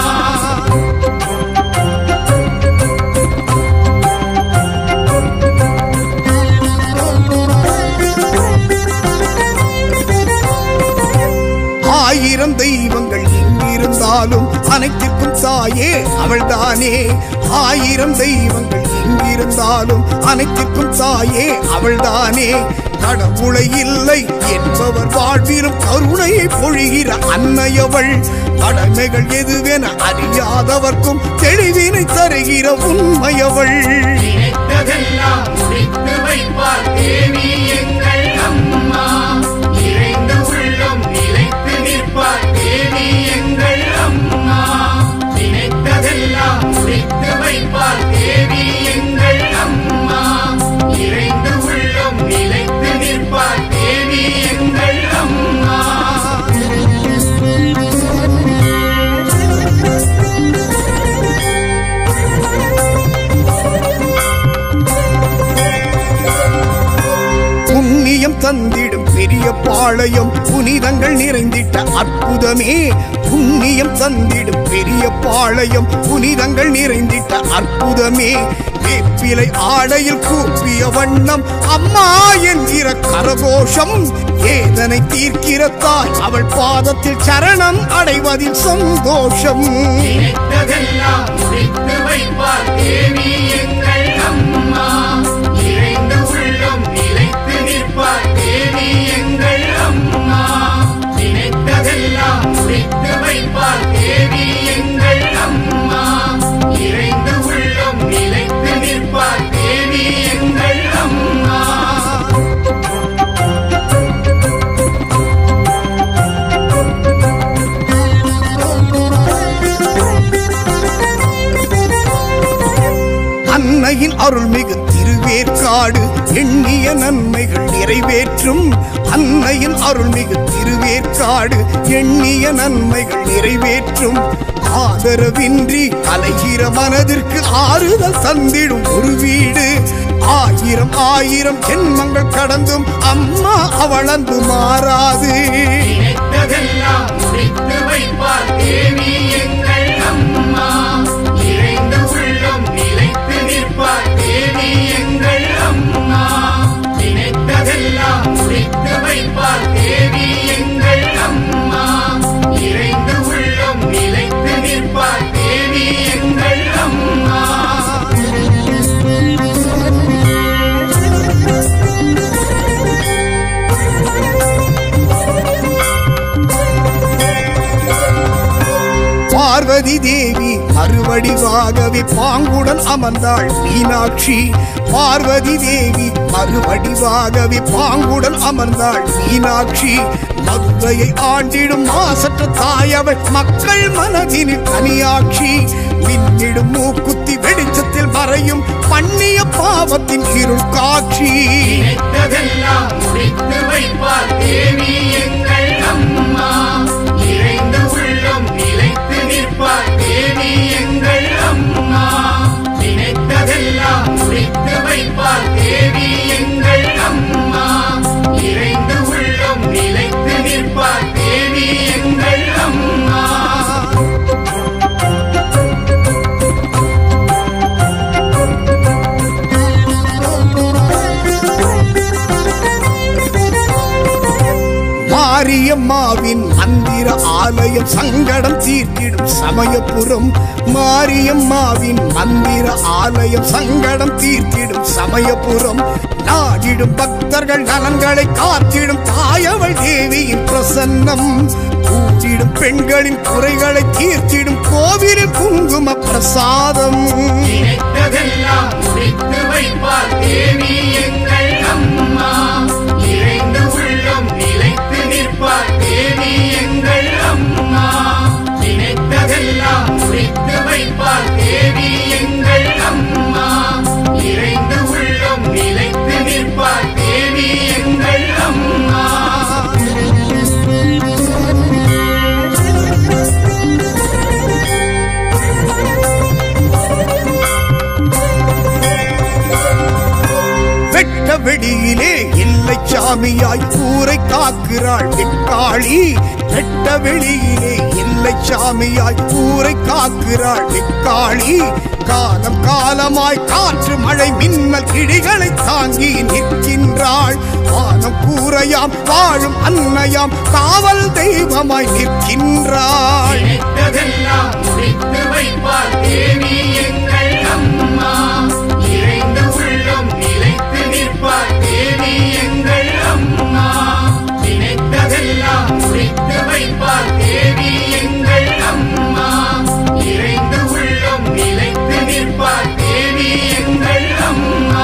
ஆயிரம் தெய்வங்கள் இங்கிருந்தாலும் அனைத்திற்கும் தாயே அவள்தானே. ஆயிரம் தெய்வங்கள் இங்கிருந்தாலும் அனைத்திற்கும் தாயே அவள்தானே. கடவுளை இல்லை என்பவர் வாழ்விலும் கருணையை பொழிகிற அன்னையவள். கடமைகள் எதுவென அறியாதவர்க்கும் தெளிவினை தருகிற உண்மையவள். நினைத்ததெல்லாம் முடித்து வைப்பார் தேவி எங்கள் அம்மா. இறைந்து உள்ளம் நிலைத்து நிற்பார் தேவி எங்கள் அம்மா. நினைத்ததெல்லாம் முடித்து வைப்பார் தேவி எங்கள் அம்மா. இறைந்து உள்ளம் நிலைத்து நிற்பார் தேவி எங்கள் அம்மா. புண்ணியம் தந்திடும் பெரிய பாளையம் புனிதங்கள் நிறைந்திட்ட அற்புதமே. புண்ணியம் தந்திடும் பெரிய பாளையம் புனிதங்கள் நிறைந்திட்ட அற்புதமே. வேப்பிலை ஆடையில் கூப்பிய வண்ணம் அம்மா என்கிற கரகோஷம். ஏதனை தீர்க்கிற தாய் அவள் பாதத்தில் சரணம் அடைவதில் சந்தோஷம். நினைத்ததெல்லாம் முடித்து வைப்பார் தேவி எங்கள் அம்மா. இறைந்து உள்ளம் நிலைத்து நிற்பார் தேவி எங்கள் அம்மா. நினைத்ததெல்லாம் முடித்து வைப்பார் தேவி எங்கள் அம்மா. இறைந்து உள்ளம் நிலைத்து நிற்பார் தேவி எங்கள் அம்மா. அன்னையின் அருள்மிகு திருவேற்காடு எண்ணிய நன்மைகள் நிறைவேற்றும். அன்னையின் அருள்மிகு திருவேற்காடு எண்ணிய நன்மைகள் நிறைவேற்றும். ஆதரவின்றி அலைகிற மனதிற்கு ஆறுதல் தந்திடும் ஒரு வீடு. ஆயிரம் ஆயிரம் ஜென்மங்கள் கடந்தும் அம்மா அவளந்து மாறாது. நினைத்ததெல்லாம் முடித்து வைப்பார் தேவி எங்கள் அம்மா. இறைந்து உள்ளம் நிலைத்து நிற்பார் தேவி எங்கள் அம்மா. நினைத்ததெல்லாம் முடித்து வைப்பார் தேவி எங்கள் அம்மா. இறைந்து உள்ளம் நிலைத்து நிற்பார் தேவி எங்கள் அம்மா. பார்வதி தேவி மறுவடிவாகவே பாங்குடன் அமர்ந்தாள் மீனாட்சி. பார்வதி தேவி மறுவடிவாகவே பாங்குடன் அமர்ந்தாள் மீனாட்சி. மதுரையை ஆண்டிடும் மாசற்ற தாயவள் மக்கள் மனதினில் தனியாட்சி. மின்னிடும் மூக்குத்தி வெளிச்சத்தில் மறையும் பண்ணிய பாவத்தின் இருள் காட்சி. நினைத்ததெல்லாம் முடித்து வைப்பார் தேவி எங்கள் அம்மா. நிறைந்து உள்ளம் நிலைத்து நிற்பார் தேவி எங்கள் அம்மா. நினைத்ததெல்லாம் முடித்து வைப்பார் தேவி எங்கள் அம்மா. நிறைந்து உள்ளம் நிலைத்து நிற்பார் தேவி எங்கள் அம்மா. மாரியம்மாவின் மந்திர ஆலயம் சங்கடம் தீர்த்திடும் சமயபுரம். மாரியம்மாவின் மந்திர ஆலயம் சங்கடம் தீர்த்திடும் சமயபுரம். நாடிடும் பக்தர்கள் நலன்களை காத்திடும் தாயவள் தேவியின் பிரசன்னம். கூட்டிடும் பெண்களின் குறைகளை தீர்த்திடும் கோவிலில் குங்கும பிரசாதம். நினைத்ததெல்லாம் முடித்து வைப்பார் தேவி எங்கள் அம்மா. நிறைந்து உள்ளம் நிலைத்து நிற்பார் தேவி எங்கள் அம்மா. நினைத்ததெல்லாம் முடித்து வைப்பார் தேவி எங்கள் அம்மா. நிறைந்து உள்ளம் நிலைத்து நிற்பார் தேவி எங்கள் அம்மா. வெட்ட வெளியிலே இல்லை சாமியாய் ஊரை காக்கிறாள் வெக்காளி. வெட்ட வெளியிலே இல்லை சாமியாய் ஊரை காக்கிறாள் வெக்காளி. காலம் காலமாய் காற்று மழை மின்னல் கிடிகளை தாங்கி நிற்கின்றாள். வானம் கூரையாம் வாழும் அன்னையாம் காவல் தெய்வமாய் நிற்கின்றாள். நினைத்ததெல்லாம் முடித்து வைப்பார் தேவி எங்கள் அம்மா. நிறைந்து உள்ளம் நிலைத்து நிற்பார் தேவி எங்கள் அம்மா. நினைத்ததெல்லாம் முடித்து வைப்பார் தேவி எங்கள் அம்மா. நிறைந்து உள்ளம் நிலைத்து நிற்பார் தேவி எங்கள் அம்மா.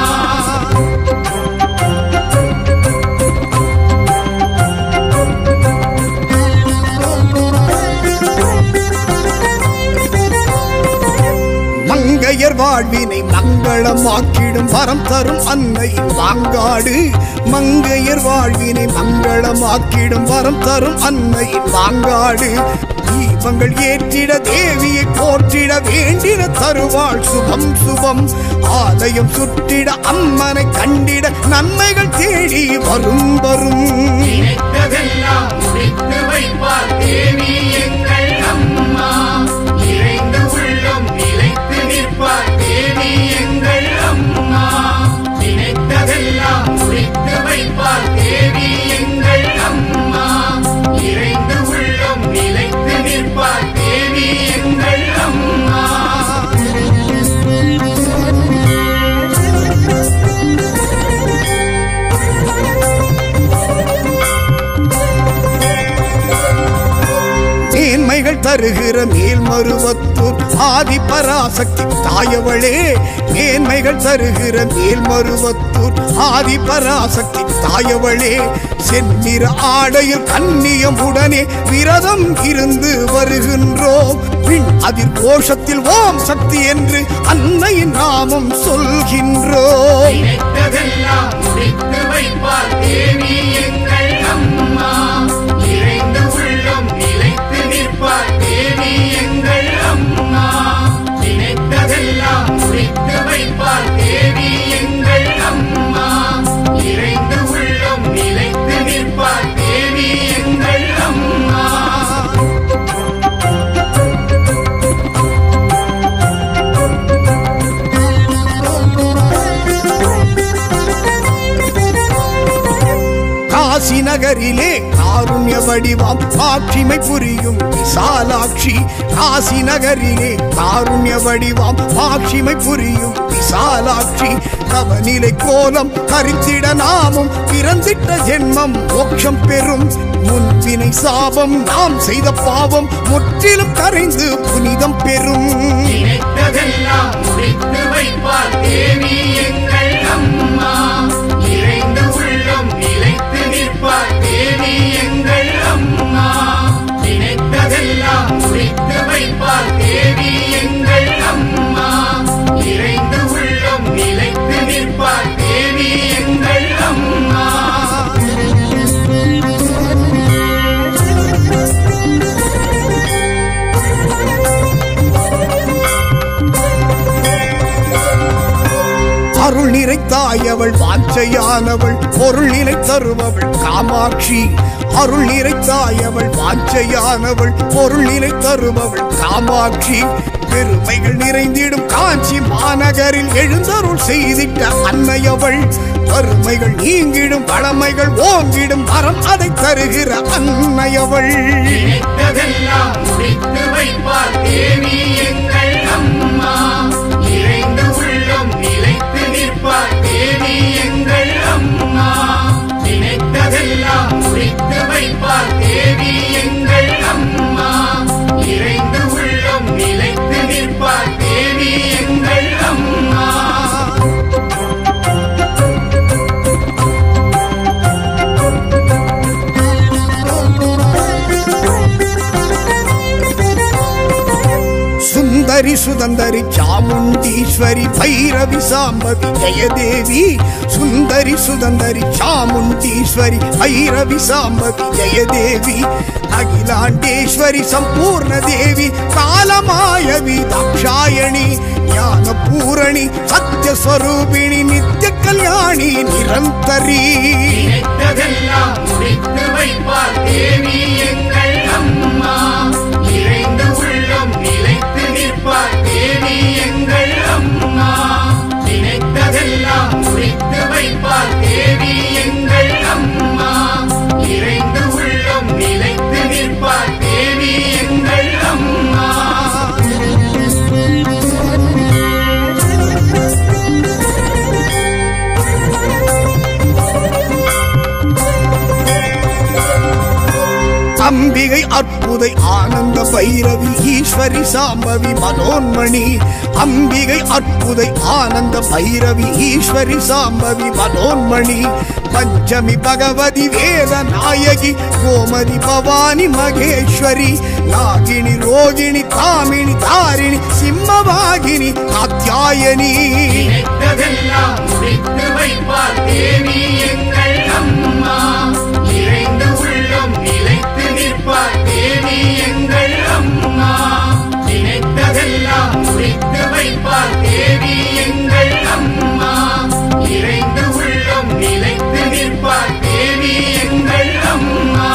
மங்கையர் வாழ்வினை மங்களமாக்கிடும் வரம் தரும் அன்னையின் வாங்காடு. மங்கையர் வாழ்வினை மங்களமாக்கிடும் வரம் தரும் அன்னையின் வாங்காடு. தீபங்கள் ஏற்றிட தேவியை போற்றிட வேண்டிட தருவாள் சுபம் சுபம். ஆலயம் சுற்றிட அம்மனை கண்டிட நன்மைகள் தேடி வரும் வரும். நினைத்ததெல்லாம் முடித்து வைப்பார் தேவி எங்கள் அம்மா. நிறைந்து உள்ளம் நிலைத்து நிற்பார் தேவி எங்கள் அம்மா. நினைத்ததெல்லாம் முடித்து வைப்பார் தேவி எங்கள் அம்மா. நிறைந்து உள்ளம் நிலைத்து நிற்பார் தேவி எங்கள் அம்மா. மேன்மைகள் தருகிற மேல்மருவத்தூர் ஆதி பராசக்தி தாயவளே. மேன்மைகள் தருகிற மேல்மருவத்தூர் ஆதி பராசக்தி தாயவளே. செந்நிற ஆடையில் கன்னியம் உடனே விரதம் இருந்து வருகின்றோம். பின் அதில் கோஷத்தில் ஓம் சக்தி என்று அன்னையின் நாமம் சொல்கின்றோம். நினைத்ததெல்லாம் முடித்து வைப்பார் தேவி எங்கள் அம்மா. நிறைந்து உள்ளம் நிலைத்து நிற்பார் தேவி எங்கள் அம்மா. நினைத்ததெல்லாம் முடித்து வைப்பார் தேவி எங்கள் அம்மா. நிறைந்து உள்ளம் நிலைத்து நிற்பார் தேவி எங்கள் அம்மா. காசி நகரிலே காருண்ய வடிவாம் காட்சிமை புரியும் விசாலாட்சி. காசி நகரிலே காருண்ய வடிவாம் காட்சிமை புரியும் விசாலாட்சி. தவநிலை கோலம் கரித்திட நாமும் பிறந்திட்ட ஜென்மம் மோட்சம் பெறும். முன்பினை சாபம் நாம் செய்த பாவம் முற்றிலும் கரைந்து புனிதம் பெறும். நினைத்ததெல்லாம் முடித்து வைப்பார் தேவி எங்கள் அம்மா. நிறைந்து உள்ளம் நிலைத்து நிற்பார் தேவி எங்கள் அம்மா. நினைத்ததெல்லாம் முடித்து வைப்பார் தேவி எங்கள் அம்மா. நிறைந்து நிறைத்தாயவள் வாஞ்சையானவள் பொருள் நிலை தருபவள் காமாட்சி அருள் நிறைத்தாயவள் வாஞ்சையானவள் பொருள் நிலை தருபவள் காமாட்சி பெருமைகள் நிறைந்திடும் காஞ்சி மாநகரில் எழுந்தருள் செய்திட்ட அன்னையவள் வறுமைகள் நீங்கிடும் வளமைகள் ஓங்கிடும் வரம் அதை தருகிற அன்னையவள் நினைத்ததெல்லாம் முடித்து வைப்பார் தேவி எங்கள் அம்மா இறைந்து உள்ளம் நிலைத்து நிற்பார் தேவி எங்கள் அம்மா நினைத்ததெல்லாம் முடித்து வைப்பார் தேவி எங்கள் அம்மா இறைந்து உள்ளம் நிலைத்து நிற்பார் தேவி எங்கள் அம்மா சுந்தரி சுதந்தரி சாமுண்டீஸ்வரி பைரவி சாம்பவி ஜெயதேவி சுந்தரி சுதந்தரி சாமுண்டீஸ்வரி பைரவி சாம்பவி ஜெயதேவி அகிலாண்டேஸ்வரி சம்பூர்ண தேவி காலமாயவி தாக்ஷாயணி ஞான பூரணி சத்யஸ்வரூபிணி நித்ய கல்யாணி நிரந்தரி நினைத்ததெல்லாம் முடித்து வைப்பார் தேவி எங்கள் அம்மா இறைந்து உள்ளம் நிலைத்து நிற்பார் தேவி எங்கள் அம்மா நினைத்ததெல்லாம் முடித்து வைப்பார் தேவி எங்கள் அம்மா இறைந்து உள்ளம் நிலைத்து நிற்பார் தேவி எங்கள் அம்மா அம்பிகை அற்புதை ஆனந்த பைரவி ஈஸ்வரி சாம்பவி மனோன்மணி அம்பிகை அற்புதை ஆனந்த பைரவி ஈஸ்வரி சாம்பவி மனோன்மணி பஞ்சமி பகவதி வேத நாயகி கோமதி பவானி மகேஸ்வரி நாகினி ரோகிணி தாமினி தாரிணி சிம்மவாகினி காத்யாயனி நினைத்ததெல்லாம் முடித்து வைப்பார் தேவி எங்கள் அம்மா இறைந்து உள்ளம் நிலைத்து நிற்பார் தேவி எங்கள் அம்மா நினைத்ததெல்லாம் முடித்து வைப்பார் தேவி எங்கள் அம்மா இறைந்து உள்ளம் நிலைத்து நிற்பார் தேவி எங்கள் அம்மா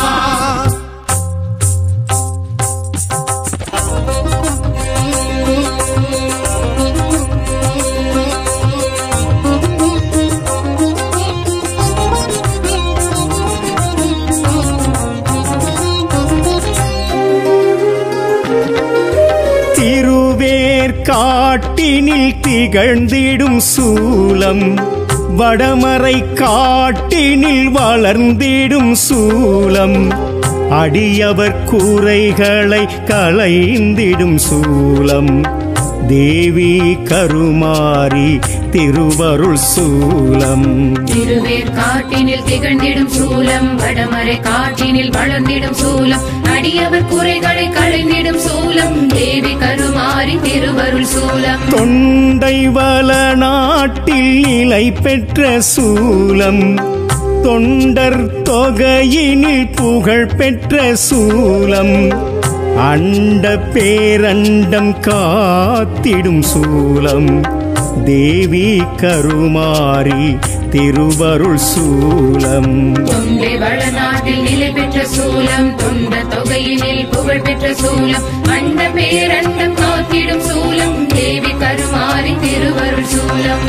காட்டினில் திகழ்ந்திடும் சூலம் வடமறை காட்டினில் வளர்ந்திடும் சூலம் அடியவர் கூரைகளை களைந்திடும் சூலம் தேவி கருமாரி திருவருள் சூலம் திருவேற்காட்டினில் திகழ்ந்திடும் சூலம் வடமறை காட்டினில் வளர்ந்திடும் சூலம் அடியவர் குறைகளை களைந்திடும் சூலம் தேவி கருமாரி திருவருள் சூலம் தொண்டை வள நாட்டில் நிலை பெற்ற சூலம் தொண்டர் தொகையினில் புகழ் பெற்ற சூலம் அண்ட பேரண்டம் காத்திடும் சூலம் தேவி கருமாரி திருவருள் சூலம் தொண்டை வளநாட்டில் நிலை பெற்ற சூலம் தொண்ட தொகையினில் புகழ் பெற்ற சூலம் அண்ட பேரண்டம் காத்திடும் சூலம் தேவி கருமாரி திருவருள் சூலம்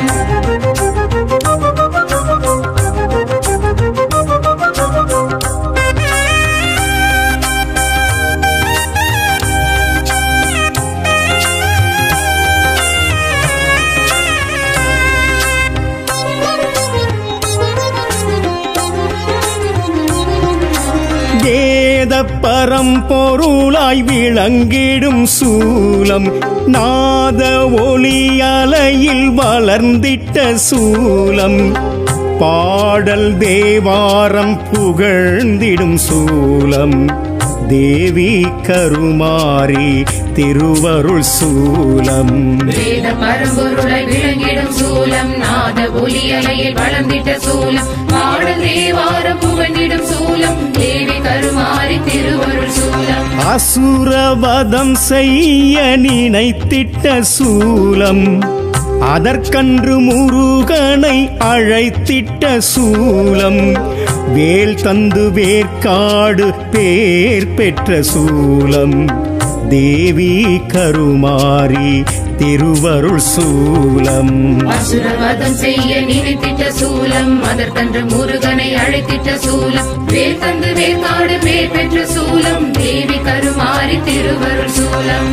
வேத பரம்பொருளாய் விளங்கிடும் சூலம் நாத ஒலி அலையில் வளர்ந்திட்ட சூலம் பாடல் தேவாரம் புகழ்ந்திடும் சூலம் தேவி கருமாரி திருவருள் சூலம் வேத பரம்பொருளாய் விளங்கிடும் சூலம் நாத ஒலி அலையில் வளர்ந்திட்ட சூலம் பாடல் தேவாரம் புகழ்ந்திடும் சூலம் தேவி கருமாரி திருவருள் சூலம் அசுரவதம் செய்ய நினைத்திட்ட சூலம் அதற்கன்று முருகனை அழைத்திட்ட சூலம் வேல் தந்து வேர்க்காடு பேர் பெற்ற சூலம் தேவி கருமாரி திருவருள் சூலம் அசுரவதம் செய்ய நினைத்திட்ட சூலம் அதற்கன்று முருகனை அழைத்திட்ட சூலம் வேல் தந்து வேர்க்காடு பேர் பெற்ற சூலம் தேவி கருமாரி திருவருள் சூலம்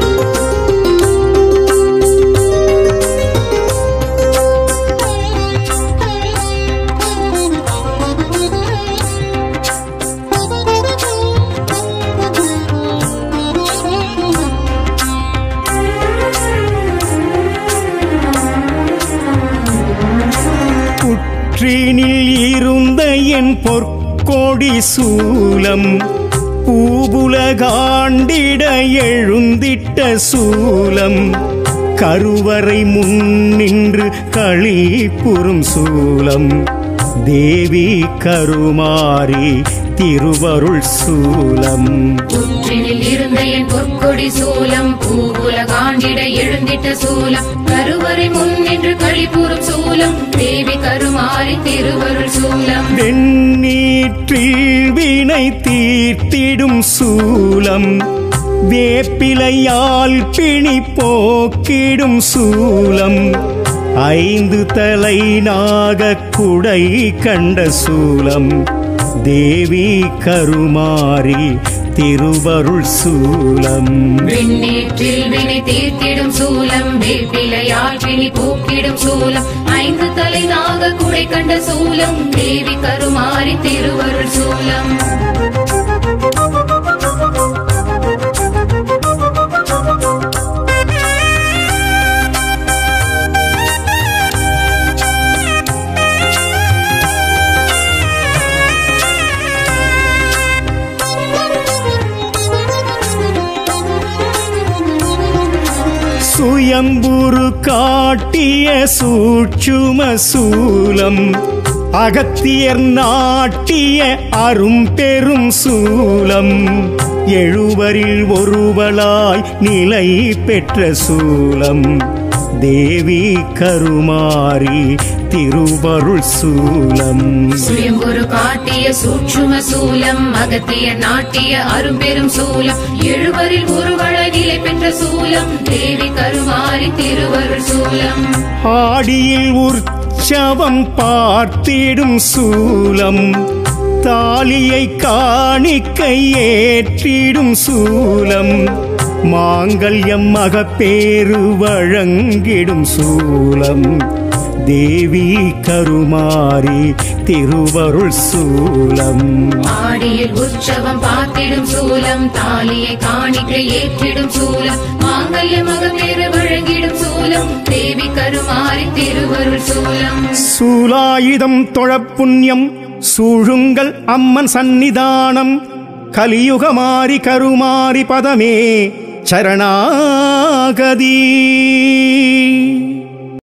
புற்றினில் இருந்த என் பொற்கொடி சூலம் பூபுலகாண்டிட எழுந்திட்ட சூலம் கருவறை முன்னின்று களிப்புறும் சூலம் தேவி கருமாரி திருவருள் சூலம் புற்றினில் இருந்த என் பொற்கொடி சூலம் பூவுலகாண்டிட எழுந்திட்ட சூலம் கருவறை முன்னின்று களிப்புறும் சூலம் தேவி கருமாரி திருவருள் சூலம் வெண்ணீற்றில் வினை தீர்த்திடும் சூலம் வேப்பிலையால் பிணி போக்கிடும் சூலம் 5 தலை நாகக் குடை கண்ட சூலம் தேவி கருமாரி திருவருள் சூலம் வெண்ணீற்றில் வினை தீர்த்திடும் சூலம் வேப்பிலையால் பிணி போக்கிடும் சூலம் 5 தலை நாக குடை கண்ட சூலம் தேவி கருமாரி திருவருள் சூலம் சுயம்புரு காட்டிய சூட்சும சூலம் அகத்தியர் நாட்டிய அரும்பெரும் சூலம் எழுவரில் ஒருவளாய் நிலை பெற்ற சூலம் தேவி கருமாரி திருவருள் சூலம் சுயம்புரு காட்டிய சூட்சும சூலம் அகத்திய நாட்டிய அரும்பெரும் சூலம் எழுவரில் ஒருவளாய் நிலை பெற்ற சூலம் தேவி கருமாரி திருவருள் சூலம் ஆடியில் உற்சவம் பார்த்திடும் சூலம் தாலியை காணிக்கை ஏற்றிடும் சூலம் மாங்கல்யம் மகப்பேறு வழங்கிடும் சூலம் தேவி கருமாரி திருவருள் சூலம் ஆடியில் உற்சவம் பார்த்திடும் சூலம் தாலியை காணிக்கை ஏற்றிடும் சூலம் மாங்கல்ய மகப்பேறு வழங்கிடும் சூலம் தேவி கருமாரி திருவருள் சூலம் சூலாயுதம் தொழப்புண்ணியம் சூழுங்கள் அம்மன் சந்நிதானம் கலியுகமாரி கருமாரி பதமே சரணாகதி